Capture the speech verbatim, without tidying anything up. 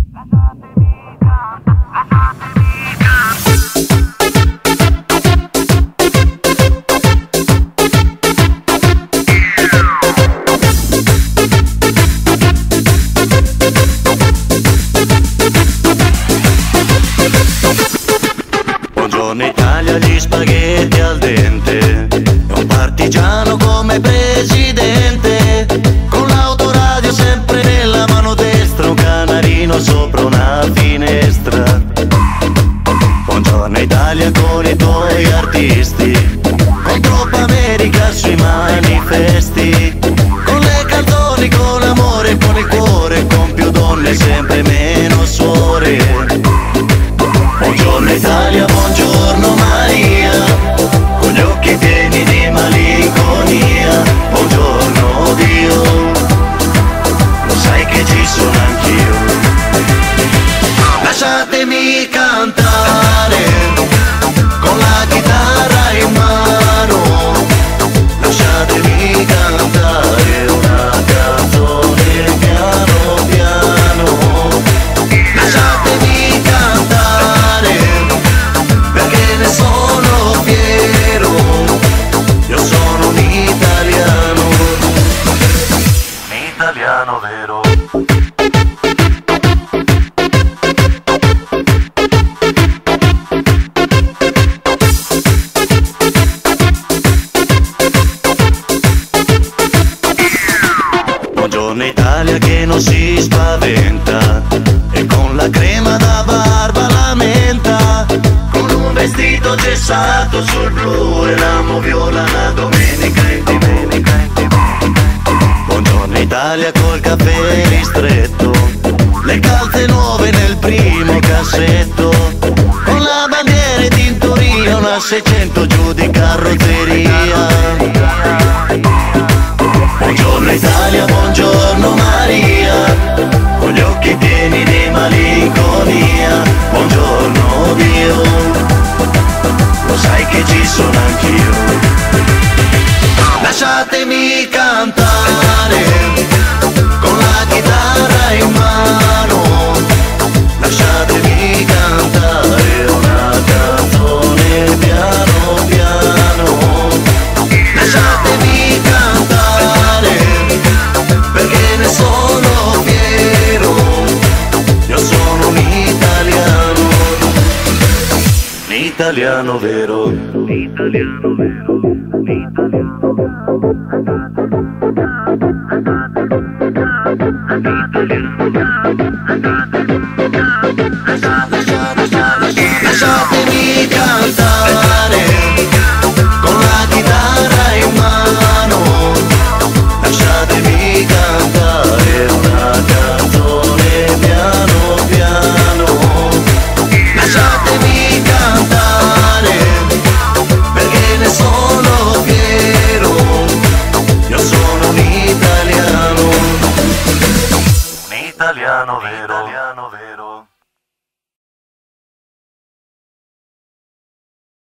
Buongiorno Italia, gli spaghetti al dente, un partigiano come presidente, con l'autoradio sempre nella mano destra, un canarino sopra una finestra. Buongiorno Italia con i tuoi artisti, con troppa America sui manifesti, con le canzoni, con l'amore, con il cuore, con più donne, sempre meno suore. Buongiorno Italia, buongiorno Maria, con gli occhi pieni di malinconia. Buongiorno Dio, lo sai che ci sono anch'io. Lasciatemi cantare con la chitarra in mano, lasciatemi cantare una canzone piano piano. Lasciatemi cantare perché ne sono fiero, io sono un italiano, un italiano vero. Buongiorno Italia che non si spaventa e con la crema da barba la menta, con un vestito gessato sul blu e l'amo viola la domenica in domenica in domenica. Buongiorno Italia col caffè ristretto, le calze nuove nel primo cassetto, con la bandiera di tintoria, una seicento giù di carrozzeria. Buongiorno Italia, buongiorno Maria, con gli occhi pieni di malinconia. Buongiorno Dio, lo sai che ci sono anch'io. Lasciatemi cantare con la chitarra in mano, lasciatemi cantare una canzone piano piano. Lasciatemi cantare perché ne sono fiero, io sono un italiano, un italiano vero, un italiano vero, un italiano lasciatemi cantare con la chitarra in mano, lasciatemi cantare una canzone piano piano. Lasciatemi cantare perché ne sono fiero, io sono un italiano, un italiano vero.